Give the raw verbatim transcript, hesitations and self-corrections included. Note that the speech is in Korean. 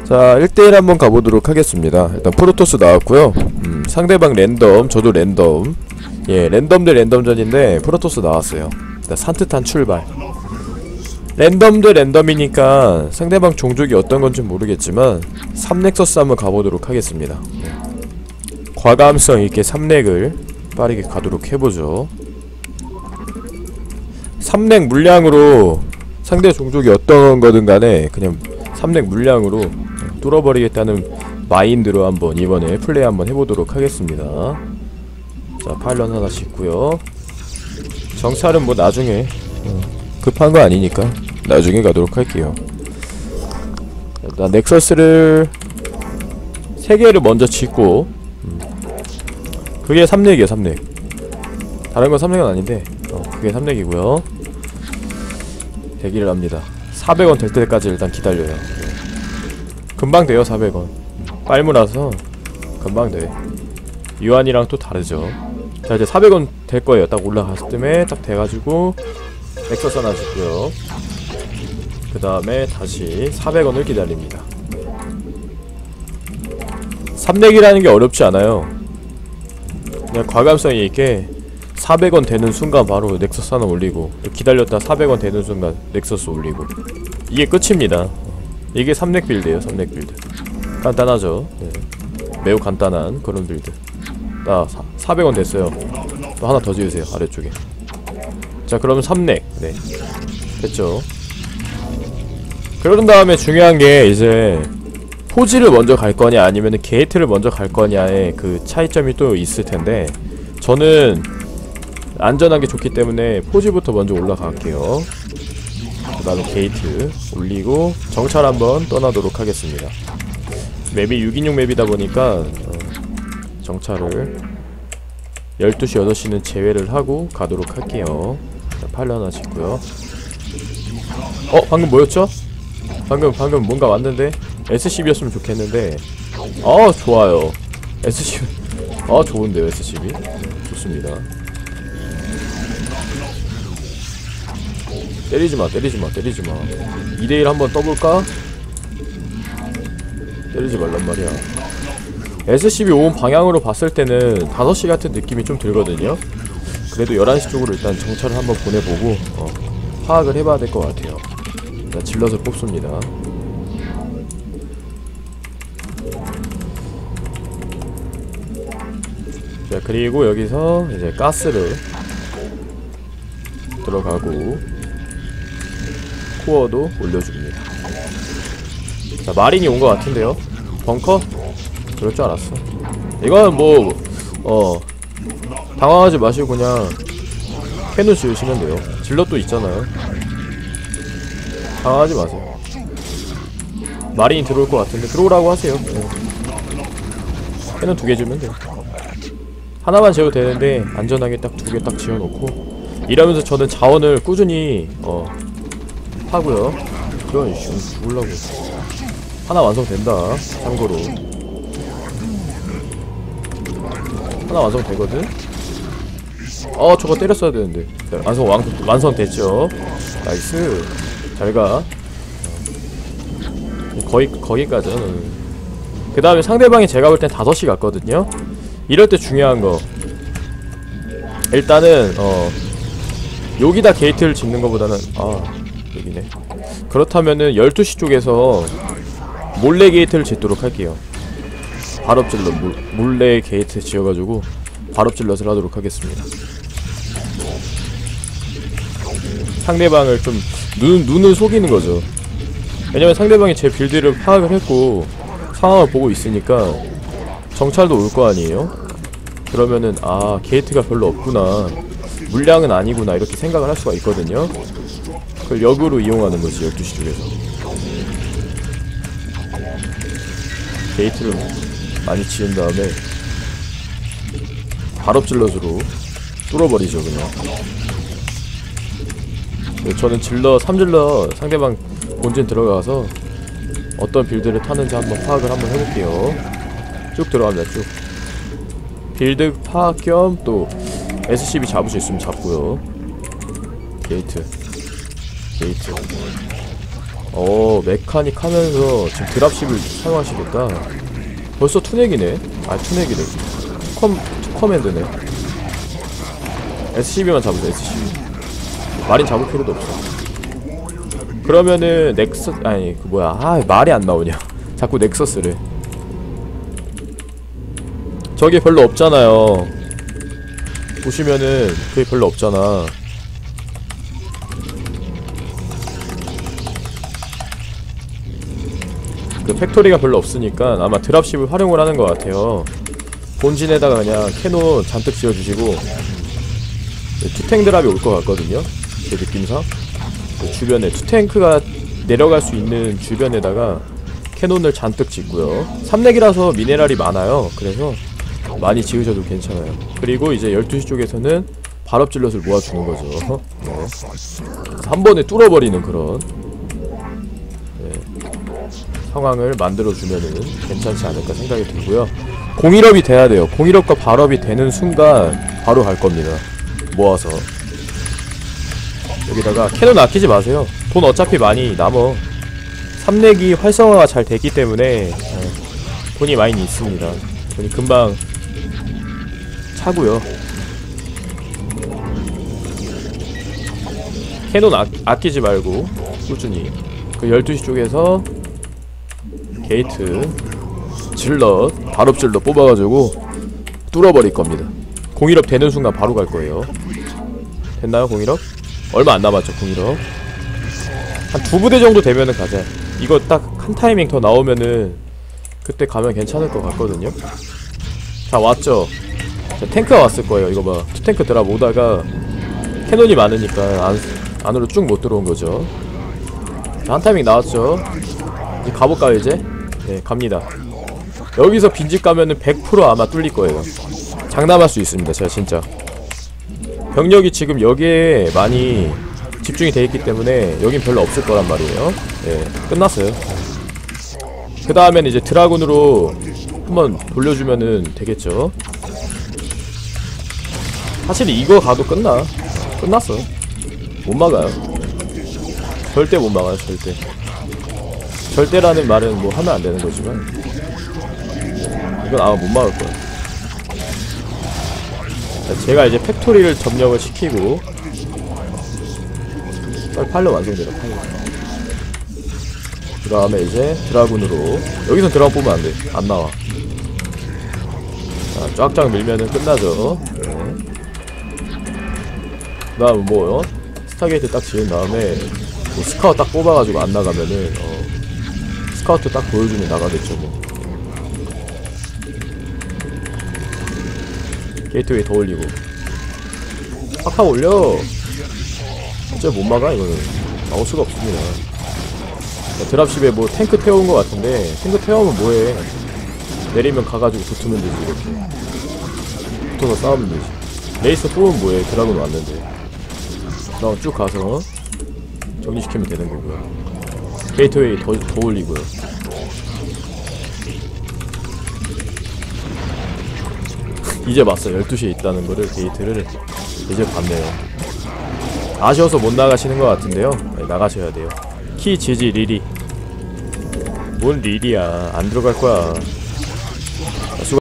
자, 일 대일 한번 가보도록 하겠습니다. 일단 프로토스 나왔고요. 음, 상대방 랜덤, 저도 랜덤. 예, 랜덤 대 랜덤전인데 프로토스 나왔어요. 일단 산뜻한 출발. 랜덤 대 랜덤이니까 상대방 종족이 어떤 건지 모르겠지만 삼 넥서스 한번 가보도록 하겠습니다. 예. 과감성 있게 삼 넥을 빠르게 가도록 해보죠. 삼 넥 물량으로 상대 종족이 어떤 거든 간에 그냥 삼 넥 물량으로 뚫어버리겠다는 마인드로 한번 이번에 플레이 한번 해보도록 하겠습니다. 자, 파일럿 하나 짓고요. 정찰은 뭐 나중에 어, 급한 거 아니니까 나중에 가도록 할게요. 일단 넥서스를 세 개를 먼저 짓고 음. 그게 삼 넥이에요. 삼 넥 다른 건 삼 넥은 아닌데 어, 그게 삼 넥이고요 대기를 합니다. 사백 원 될 때까지 일단 기다려요. 금방 돼요. 사백 원 빨무라서 금방 돼. 유한이랑 또 다르죠. 자, 이제 사백 원 될 거예요. 딱 올라갔을 쯤에 딱 돼가지고 넥서스 하나 짓고요. 그 다음에 다시 사백 원을 기다립니다. 삼 넥이라는 게 어렵지 않아요. 그냥 과감성이 있게 사백 원 되는 순간 바로 넥서스 하나 올리고 또 기다렸다 사백 원 되는 순간 넥서스 올리고 이게 끝입니다. 이게 삼 넥 빌드예요. 삼 넥 빌드 간단하죠. 네. 매우 간단한 그런 빌드. 딱 사백 원 됐어요. 또 하나 더 지으세요. 아래쪽에. 자, 그러면 삼 넥 네 됐죠. 그런 다음에 중요한게 이제 포지를 먼저 갈 거냐 아니면은 게이트를 먼저 갈 거냐의 그 차이점이 또 있을텐데 저는 안전하게 좋기 때문에 포지부터 먼저 올라갈게요. 그 다음에 게이트 올리고 정찰 한번 떠나도록 하겠습니다. 맵이 육 인용 맵이다 보니까 어, 정찰을 열두 시 여덟 시는 제외를 하고 가도록 할게요. 자, 파일럿 하나 짓고요. 어? 방금 뭐였죠? 방금 방금 뭔가 왔는데 에스씨비였으면 좋겠는데 어 좋아요. 에스씨비 어 좋은데요. 에스씨비 좋습니다. 때리지마 때리지마 때리지마 이 대 일 한번 떠볼까? 때리지 말란 말이야. 에스씨비 온 방향으로 봤을 때는 다섯 시 같은 느낌이 좀 들거든요. 그래도 열한 시 쪽으로 일단 정찰을 한번 보내보고 어, 파악을 해봐야 될 것 같아요. 일단 질럿을 뽑습니다. 자, 그리고 여기서 이제 가스를 들어가고 코어도 올려줍니다. 자, 마린이 온 것 같은데요? 벙커? 그럴 줄 알았어. 이건 뭐, 어, 당황하지 마시고 그냥 캐논 지으시면 돼요. 질럿도 있잖아요. 당황하지 마세요. 마린이 들어올 것 같은데 들어오라고 하세요. 네. 캐논 두 개 지으면 돼요. 하나만 지어도 되는데 안전하게 딱 두 개 딱 지어놓고 이러면서 저는 자원을 꾸준히 어 하고요. 이런 씨 죽을라고. 하나 완성된다. 참고로 하나 완성되거든? 어 저거 때렸어야 되는데. 자, 완성 완, 완성됐죠. 나이스. 잘가. 거의 거기까지는. 그 다음에 상대방이 제가 볼 땐 다섯 시 갔거든요. 이럴 때 중요한 거 일단은 어 여기다 게이트를 짓는 것보다는 아 여기네. 그렇다면은 열두 시 쪽에서 몰래 게이트를 짓도록 할게요. 발업질럿 몰래 게이트 지어가지고 발업질럿을 하도록 하겠습니다. 상대방을 좀 눈, 눈을 속이는 거죠. 왜냐면 상대방이 제 빌드를 파악을 했고 상황을 보고 있으니까 정찰도 올 거 아니에요? 그러면은 아 게이트가 별로 없구나, 물량은 아니구나 이렇게 생각을 할 수가 있거든요. 그걸 역으로 이용하는 거지. 열두 시 쪽에서 게이트를 많이 지은 다음에 발업질럿으로 뚫어버리죠 그냥. 저는 질럿, 삼 질럿 상대방 본진 들어가서 어떤 빌드를 타는지 한번 파악을 한번 해볼게요. 쭉 들어갑니다. 쭉 빌드 파악 겸 또 에스씨비 잡을 수 있으면 잡고요. 게이트 게이트 어 메카닉 하면서 지금 드랍십을 사용하시겠다. 벌써 투넥이네. 아 투넥이네. 투컴 투커맨드네. 에스씨비만 잡으세요. 에스씨비. 마린 잡을 필요도 없어. 그러면은 넥서 아니 그 뭐야 아 말이 안 나오냐. 자꾸 넥서스를. 저게 별로 없잖아요. 보시면은 그게 별로 없잖아. 그 팩토리가 별로 없으니까 아마 드랍십을 활용을 하는 것 같아요. 본진에다가 그냥 캐논 잔뜩 지어주시고 투탱 드랍이 올 것 같거든요. 제 느낌상 그 주변에 투탱크가 내려갈 수 있는 주변에다가 캐논을 잔뜩 짓고요. 삼렉이라서 미네랄이 많아요. 그래서 많이 지으셔도 괜찮아요. 그리고 이제 열두 시 쪽에서는 발업질럿을 모아주는 거죠. 네. 한 번에 뚫어버리는 그런 네. 상황을 만들어주면은 괜찮지 않을까 생각이 들고요. 공일업이 돼야 돼요. 공일업과 발업이 되는 순간 바로 갈 겁니다. 모아서 여기다가 캐논 아끼지 마세요. 돈 어차피 많이 남어. 삼렉이 활성화가 잘 됐기 때문에 네. 돈이 많이 있습니다. 돈이 금방 차고요. 캐논 아, 아끼지 말고 꾸준히 그 열두 시 쪽에서 게이트 질럿 발업질럿 뽑아가지고 뚫어버릴 겁니다. 공일업 되는 순간 바로 갈 거예요. 됐나요 공일업? 얼마 안 남았죠 공일업. 한 두 부대 정도 되면은 가자. 이거 딱 한 타이밍 더 나오면은 그때 가면 괜찮을 것 같거든요. 자 왔죠. 자, 탱크가 왔을 거예요. 이거 봐. 투탱크 드랍 오다가 캐논이 많으니까 안, 안으로 쭉 못 들어온 거죠. 자, 한 타이밍 나왔죠. 이제 가볼까요 이제? 네 갑니다. 여기서 빈집 가면은 백 퍼센트 아마 뚫릴 거예요. 장담할 수 있습니다 제가 진짜. 병력이 지금 여기에 많이 집중이 돼 있기 때문에 여긴 별로 없을 거란 말이에요. 네 끝났어요. 그 다음엔 이제 드라군으로 한번 돌려주면은 되겠죠. 사실 이거 가도 끝나. 끝났어. 못 막아요. 절대 못 막아요 절대. 절대라는 말은 뭐 하면 안 되는 거지만 이건 아마 못 막을 거야. 제가 이제 팩토리를 점령을 시키고 빨리 팔로 완성되라 팔로. 그 다음에 이제 드라군으로 여기선 드라군 뽑으면 안 돼. 안 나와. 자, 쫙쫙 밀면은 끝나죠. 네. 그 다음 뭐요? 스타게이트 딱 지은 다음에 뭐 스카우트 딱 뽑아가지고 안 나가면은 어, 스카우트 딱 보여주면 나가겠죠 뭐. 게이트웨이 더 올리고 팍팍 올려. 진짜 못 막아 이거는. 나올 수가 없습니다. 드랍십에 뭐 탱크 태워온 것 같은데 탱크 태워오면 뭐해. 내리면 가가지고 붙으면 되지. 이렇게 붙어서 싸우면 되지. 레이스 뽑으면 뭐해. 드라군 왔는데 나 쭉 가서 정리시키면 되는 거고요. 게이트웨이 더, 더 올리고요. 이제 봤어요. 열두 시에 있다는 거를. 게이트를 이제 봤네요. 아쉬워서 못 나가시는 것 같은데요. 네, 나가셔야 돼요. 키 지지 리리. 뭔 리리야. 안 들어갈 거야.